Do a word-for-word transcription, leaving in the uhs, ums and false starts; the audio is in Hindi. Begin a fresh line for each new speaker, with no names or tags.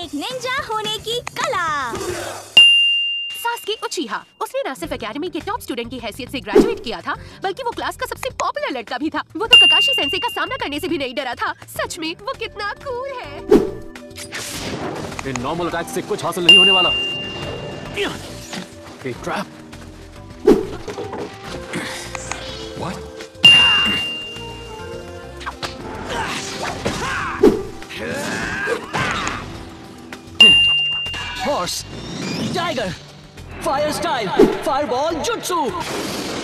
एक निंजा होने की कला।
सास्के उचिहा, उसने न सिर्फ एकेडमी के टॉप स्टूडेंट की हैसियत से ग्रेजुएट किया था, बल्कि वो क्लास का सबसे पॉपुलर लड़का भी था। वो तो ककाशी सेंसे का सामना करने से भी नहीं डरा था। सच में वो कितना कूल है।
इन नॉर्मल अटैक से कुछ हासिल नहीं होने वाला। एक trap. What?
Horse, Tiger, Fire Style, Fireball Jutsu.